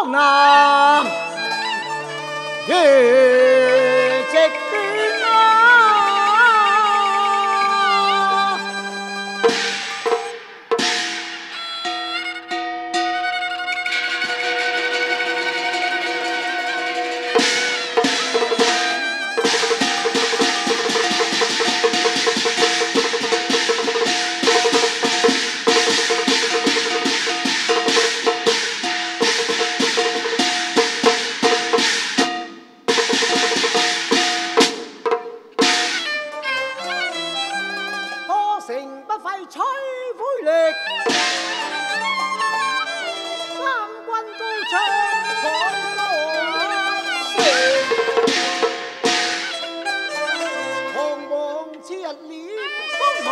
江南月直端啊！成不费吹灰力，三军高唱海歌声，彷徨似日脸风寒，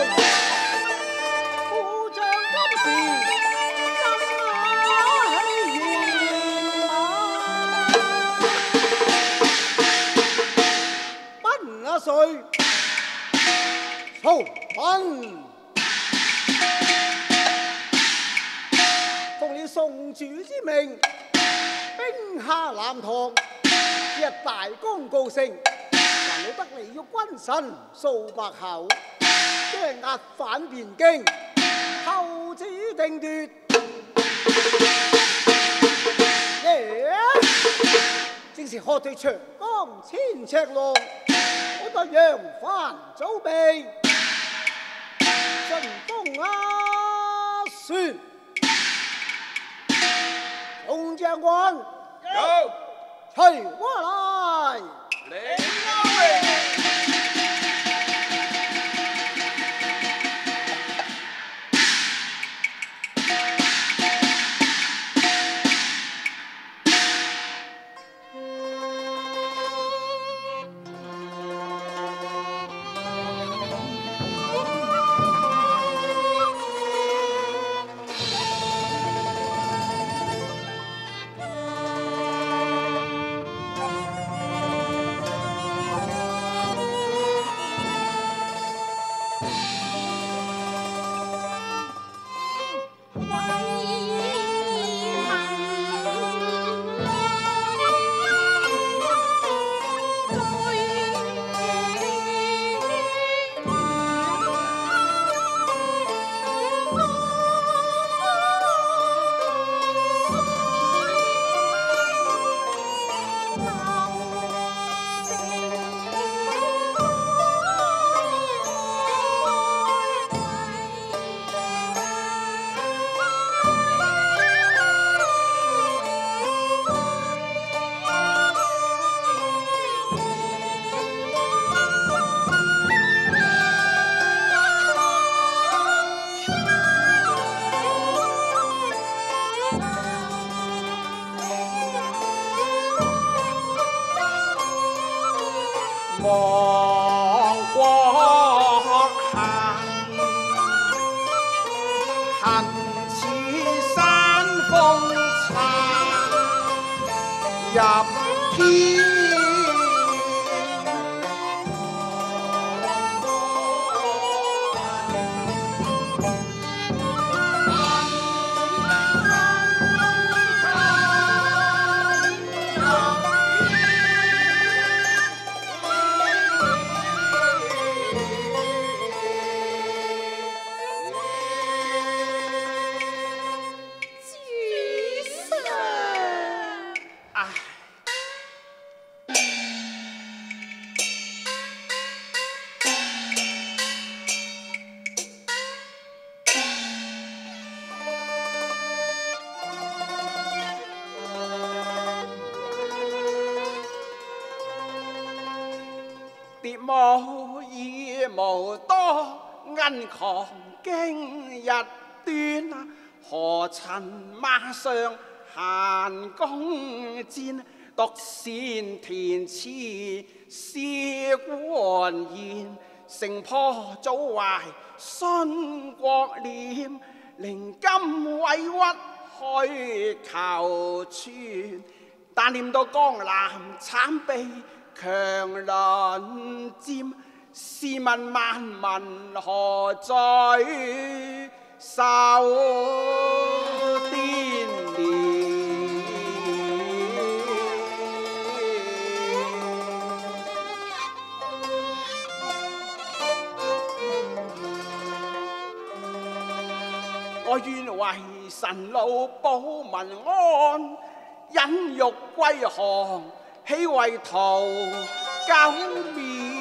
故将今时心喜愿奔啊谁？曹彬奉了宋主之命，兵下南唐，一大功告成，還了得嚟要君臣掃白口，將押返汴京，後旨定奪。正是喝退長江千尺浪，我得揚帆早備。順風啊旋，眾將軍有， 隨我來。 領導。 望國行，行似山風殘入天。蝶舞意無多，銀狂經日端。何曾馬上閒弓箭，獨善填詞詩官言。城破早壞殉國念，寧今委屈去求全。但念到江南慘被強鄰佔，試問萬民何在受顛連？ 願為神老保民安，忍辱歸降，豈為圖救面？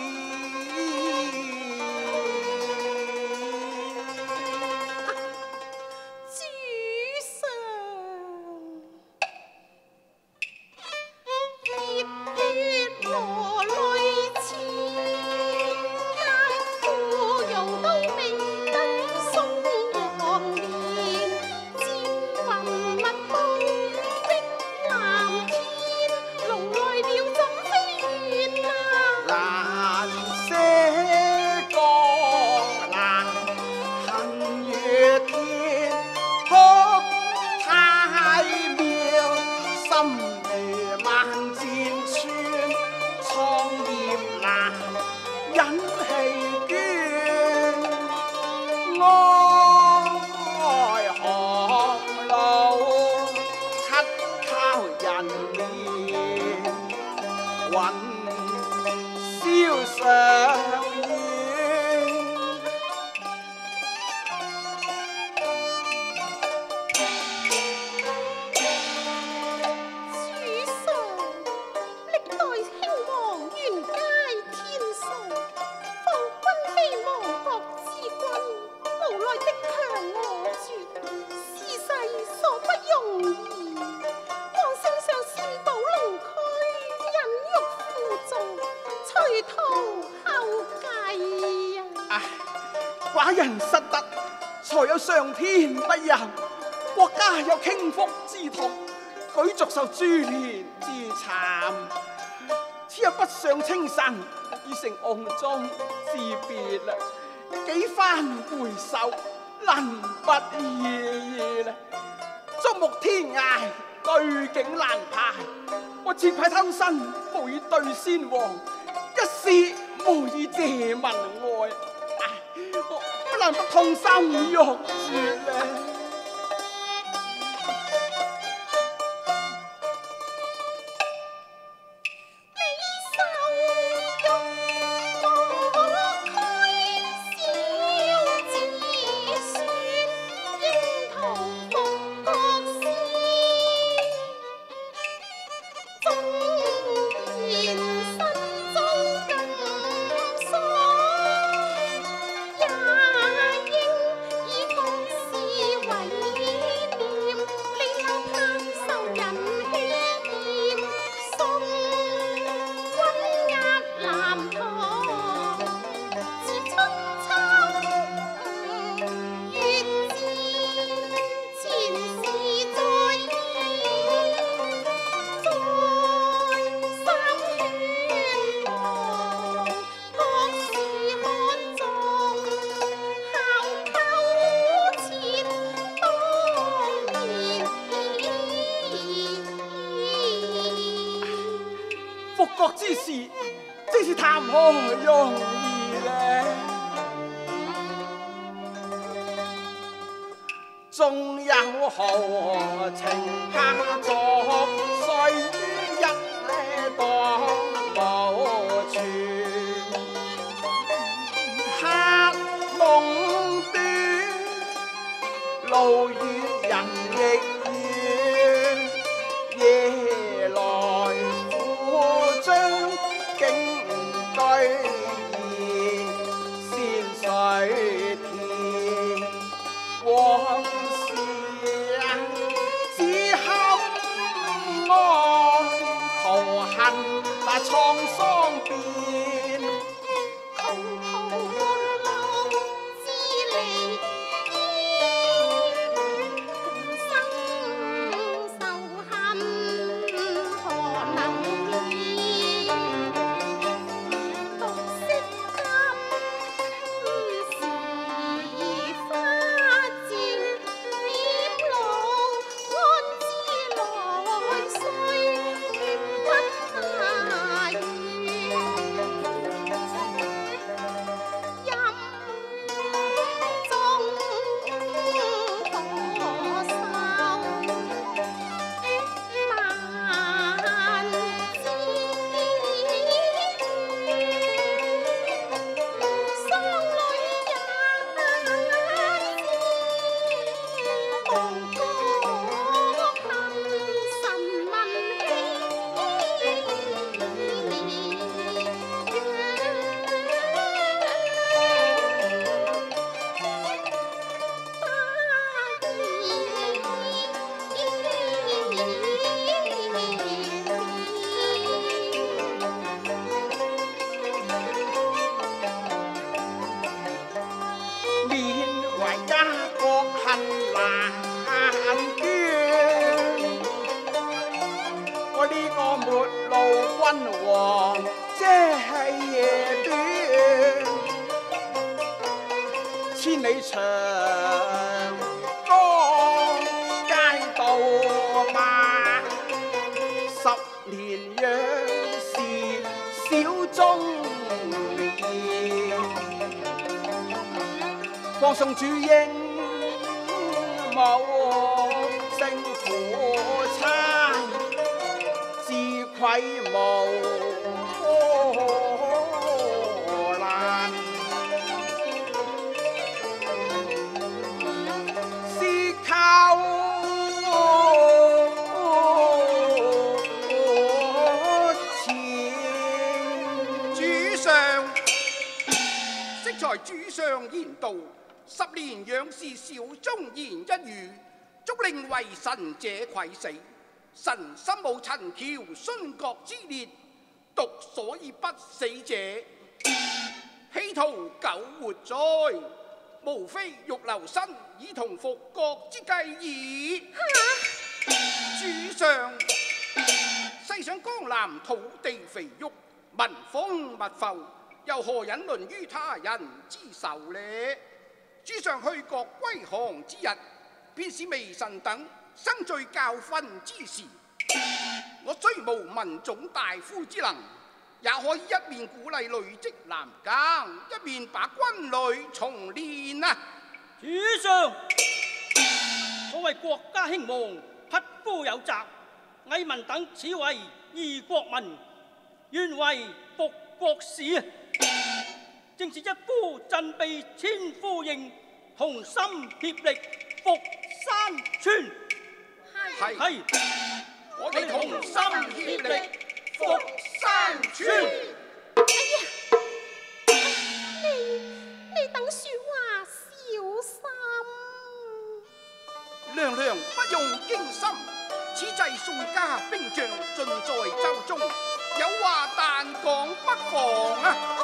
寡人失德，才有上天不仁，國家有傾覆之痛，舉族受株連之慘。此日北上清晨，已成甕中之別啦，幾番回首，能不易啦？觸目天涯，對景難排，我切愧偷生，無以對先王，一時無以謝民愛。我不能不痛心欲絕咧。復國之事，真是談何容易呢？縱有豪情家族，雖一當無存，黑夢短，路遠人亦遠，夜來將警居先水田，往事只堪哀，徒恨那滄桑變。 窮途末路之離異，生仇恨何能移？獨惜今時花漸變老，安知來世不下雨？ 見，我呢個末路君王這夜短，千里長江街道嘛，10年樣事小中意。放送主英武勝負差，自愧無難。是靠前主上，適才主上言道，10年養士小忠言一語，足令為臣者愧死。臣心無陳橋殉國之烈，獨所以不死者，希圖久活哉，無非欲留身以同復國之計矣。主上，細想江南土地肥沃，民豐物阜，又何忍論於他人之手呢？主上去國歸降之日，便是微臣等生罪教訓之時。我雖無文種大夫之能，也可以一面鼓勵累積男耕，一面把軍旅重練啊！ 主上，所謂國家興亡，匹夫有責。魏民等此為義國民，願為復國使啊！正是一夫振臂千夫應，同心協力復山川。係， 我哋同心協力復山川。 你等說話小心。 娘娘不用驚心，此際宋家兵將盡在州中，有話但講不妨啊！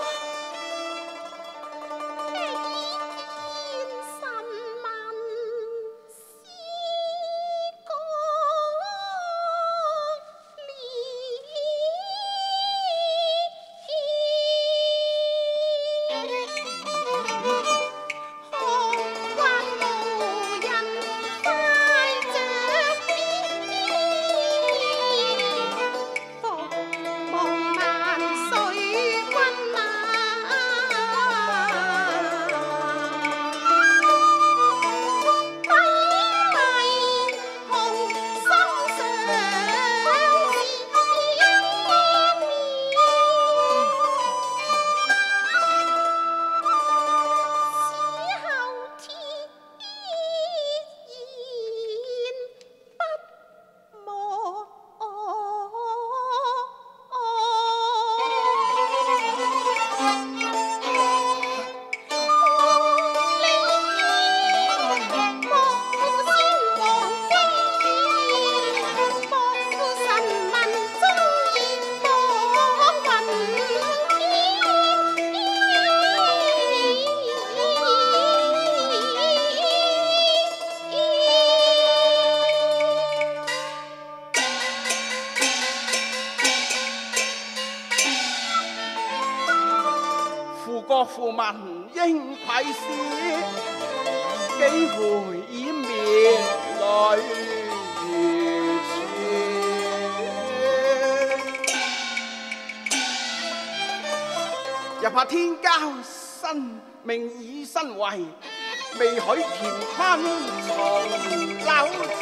父民應愧師，幾回掩面淚如泉。又怕天交生命以身為，未許乾坤重流轉。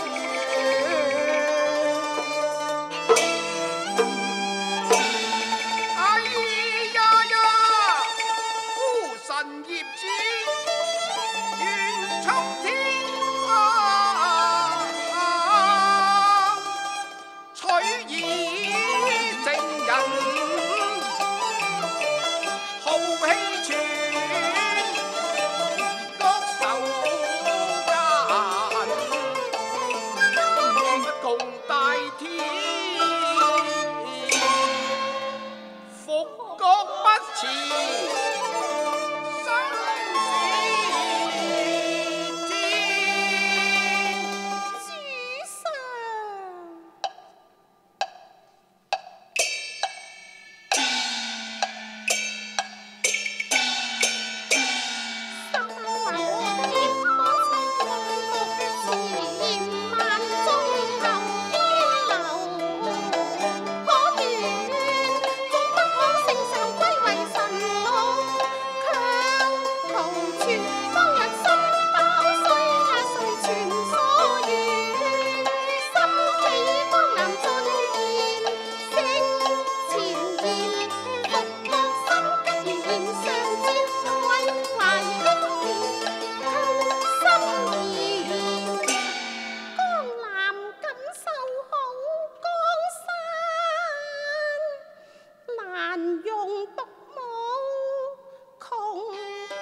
用獨舞窮。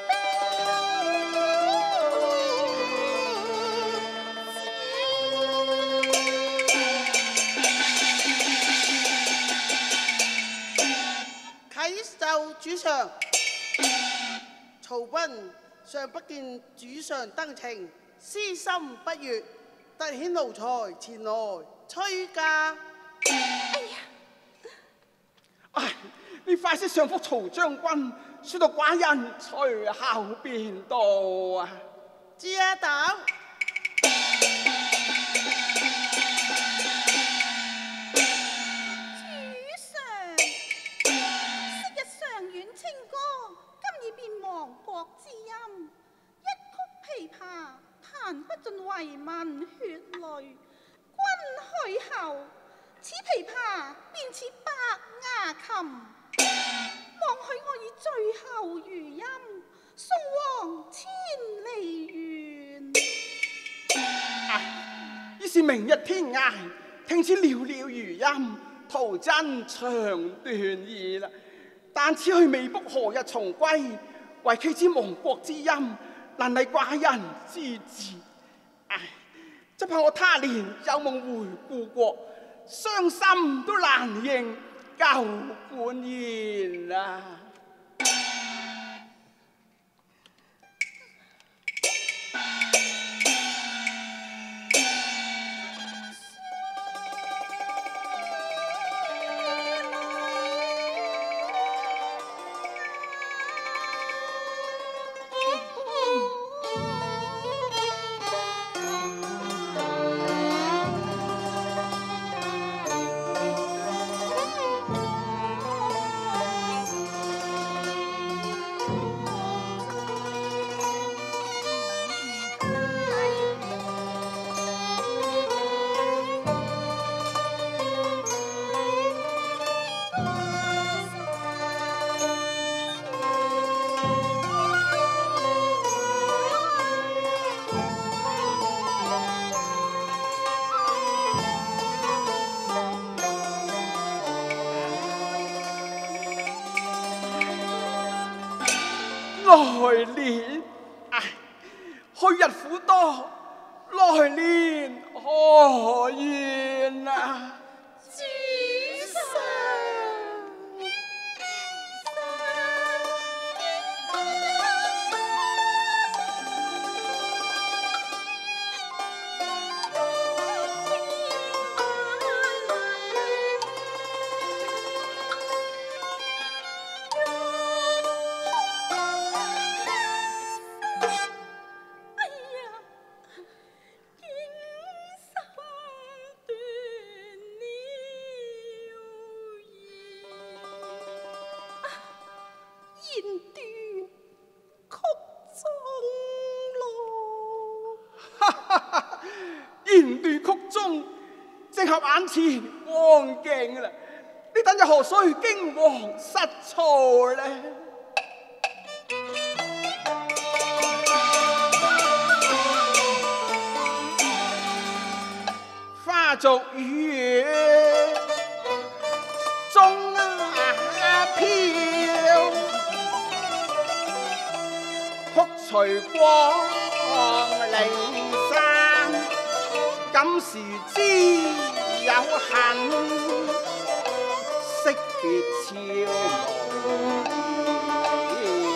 啟奏主上，曹斌尚不見主上登程，私心不悅，特遣奴才前來催駕。 唉，你快些上覆曹將軍，說到寡人隨後便到啊！ 知啊，豆。 彈不盡為民血淚，君去後，此琵琶便似百牙琴。望許我以最後餘音，送往千里遠。 已是明日天涯，聽此寥寥餘音，徒增長斷意啦。但此去未卜何日重歸，為妻之亡國之音，難離寡人之志。唉，只怕我他年有夢回故國，傷心都難認舊歡宴啊！來年，唉，去日苦多，來年何言啊？ 主上。 言斷曲中，正合眼前光景啦！你等日何須驚惶失措呢？花燭月中飄，曲隨光嶺山。今時知有恨，惜別超無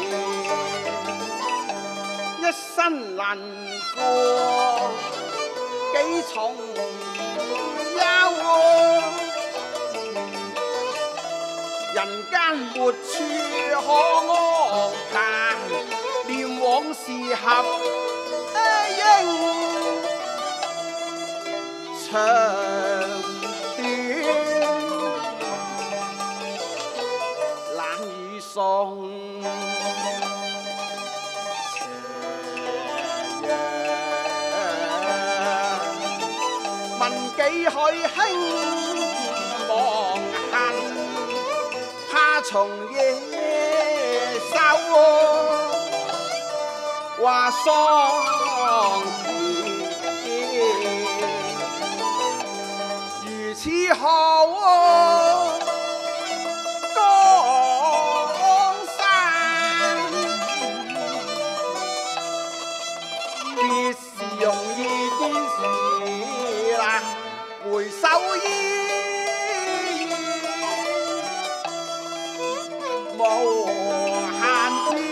言，一生能過幾重憂，人間沒處可安閒，念往事合應。長短難以送，斜陽問幾許輕忘恨，怕從野收話桑田。此後歌無限端。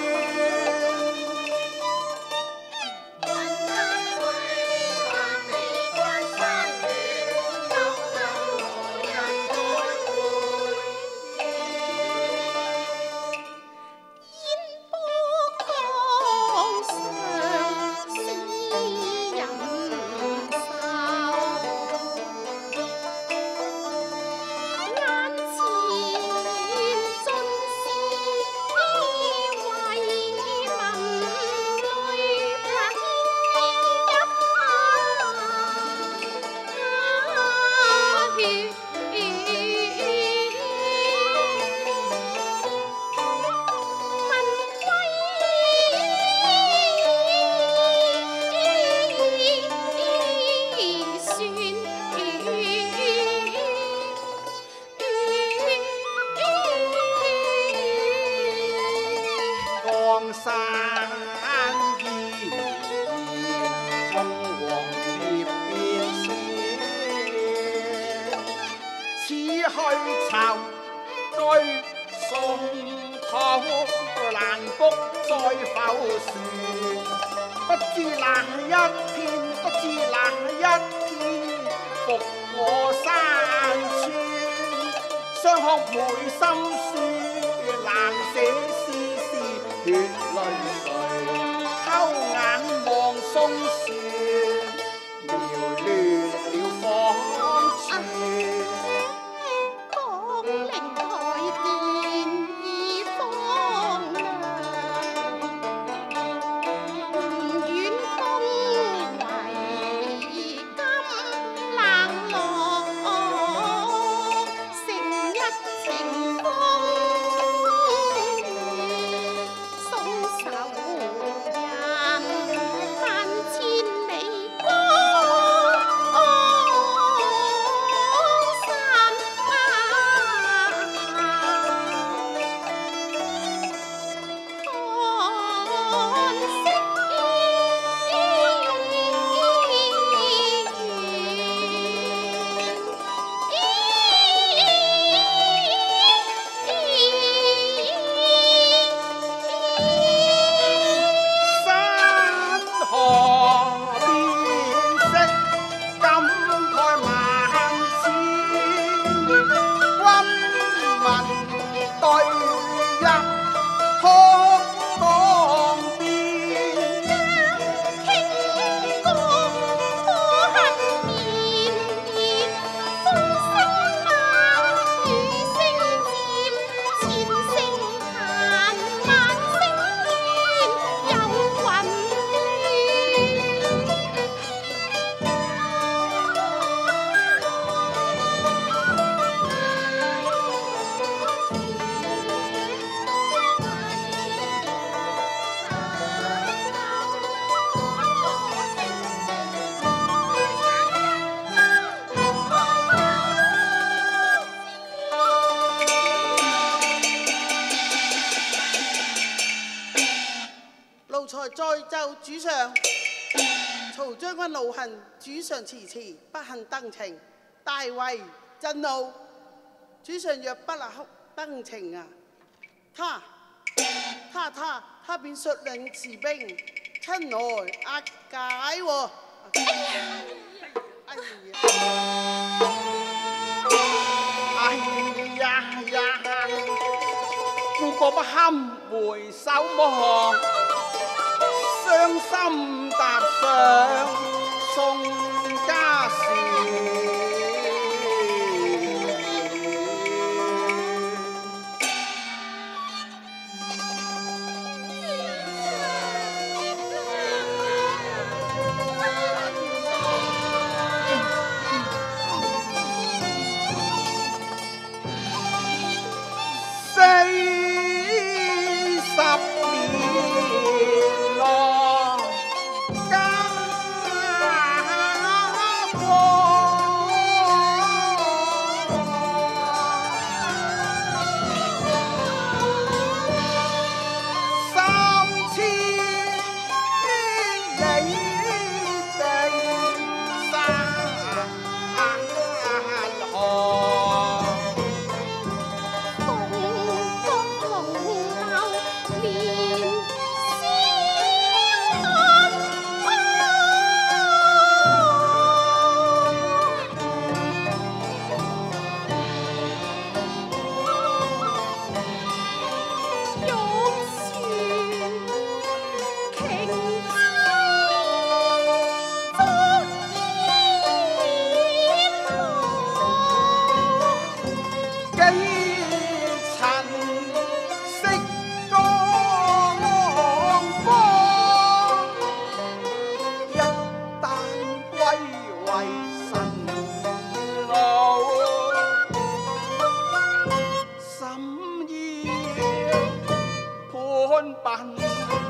江山依然，中黃葉變遷。此去尋居宋土，難卜再否算。不知哪一天，不知哪一天，復我山川。雙學梅心書，難寫詩血淚垂，偷眼望松樹，描亂了芳處。 江陵台見已荒涼，遠風為今冷落，成一情風。 奴才再奏主上，曹將軍怒恨主上遲遲不肯登程，大為震怒。主上若不立刻登程啊，他便率領士兵親來押解喎。 哎呀，故國不堪回首望，傷心踏上宋家船。 看笨。